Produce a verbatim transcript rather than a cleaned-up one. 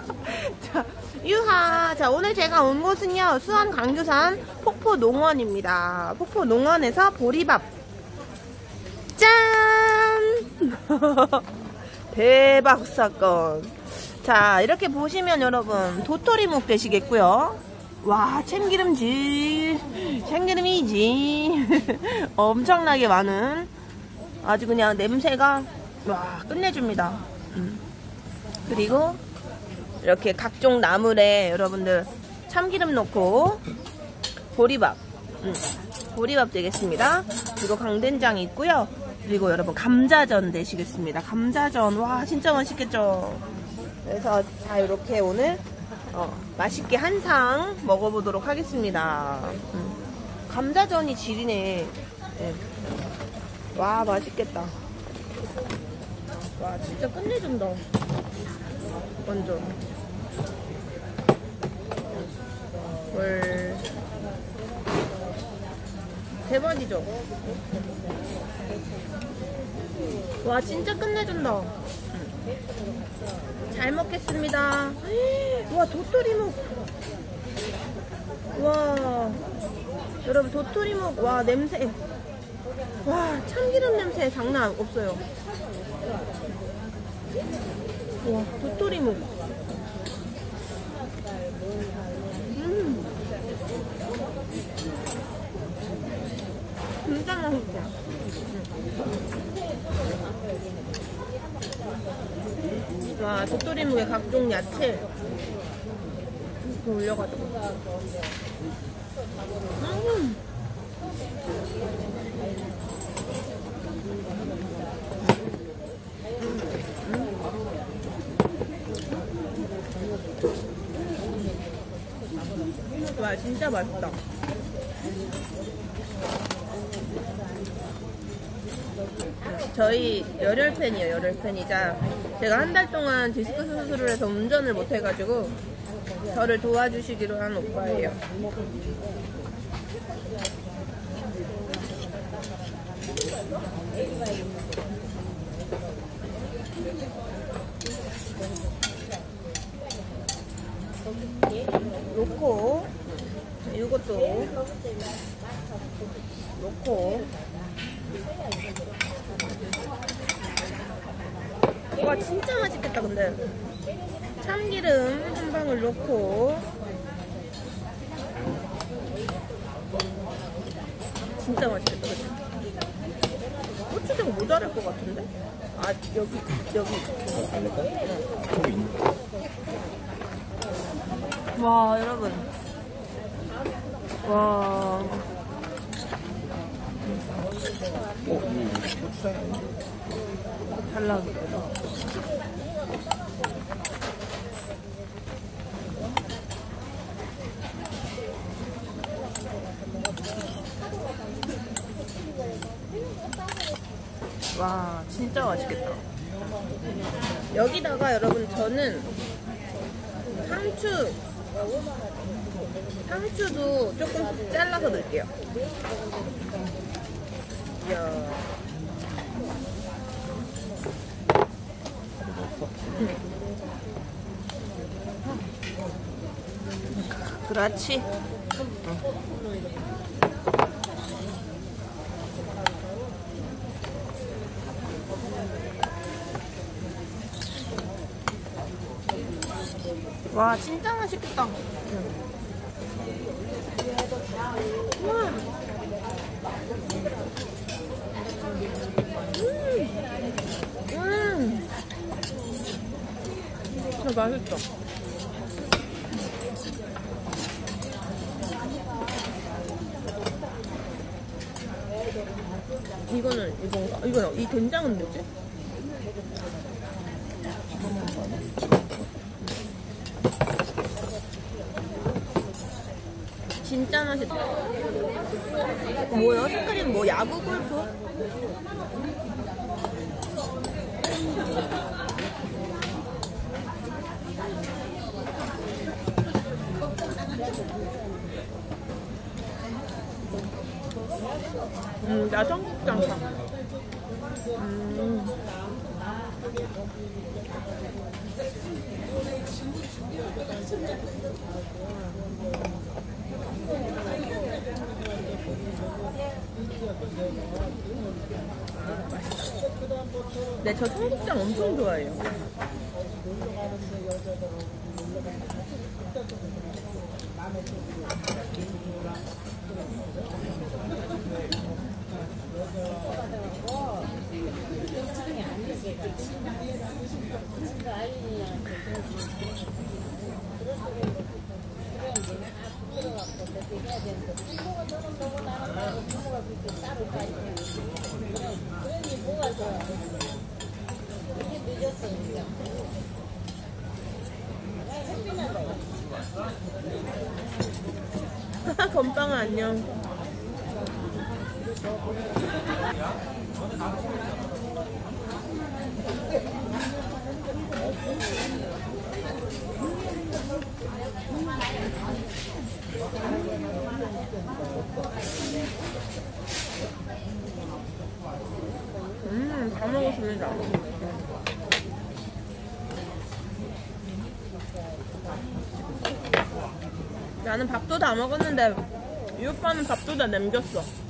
자, 유하. 자, 오늘 제가 온 곳은요, 수원 광교산 폭포농원입니다. 폭포농원에서 보리밥. 짠! 대박 사건. 자, 이렇게 보시면 여러분, 도토리묵 되시겠고요. 와, 참기름질. 참기름이지. 엄청나게 많은, 아주 그냥 냄새가, 와, 끝내줍니다. 음. 그리고, 이렇게 각종 나물에 여러분들 참기름 넣고, 보리밥. 음. 보리밥 되겠습니다. 그리고 강된장이 있고요. 그리고 여러분 감자전 되시겠습니다. 감자전. 와, 진짜 맛있겠죠. 그래서 자, 이렇게 오늘 어, 맛있게 한 상 먹어보도록 하겠습니다. 음. 감자전이 질이네. 네. 와, 맛있겠다. 와, 진짜 끝내준다. 완전. 헐. 대박이죠? 와, 진짜 끝내준다. 잘 먹겠습니다. 와, 도토리묵. 와, 여러분, 도토리묵. 와, 냄새. 와, 참기름 냄새 장난 없어요. 와, 도토리묵. 음. 진짜 맛있어. 와, 도토리묵에 각종 야채 이렇게 올려가지고. 음. 음. 와, 진짜 맛있다. 저희 열혈팬이에요. 열혈팬이자 제가 한 달 동안 디스크스 수술을 해서 운전을 못 해가지고 저를 도와주시기로 한 오빠예요. 놓고 이것도 놓고. 와, 진짜 맛있겠다. 근데 참기름 한 방울 넣고. 진짜 맛있겠다. 그치? 고추장 모자랄 것 같은데? 아, 여기 여기. 와, 여러분. 와. 어, 고추장이 아닌데? 잘 나오겠다. 와, 진짜 맛있겠다. 여기다가 여러분, 저는 상추 상추도 조금 잘라서 넣을게요. 이야. 네. 그렇지. 응. 와, 진짜 맛있겠다. 응. 우와. 음. 음. 진짜 맛있다. 이거는 이건가? 이거 이 된장은 뭐지? 진짜 맛있다. 뭐야? 색깔이 뭐 야구 골프? 음, 나 청국장 사. 음. 네, 저 청국장 엄청 좋아해요. 건빵아 안녕. 음, 다 먹었습니다. 나는 밥도 다 먹었는데 이 오빠는 밥도 다 남겼어.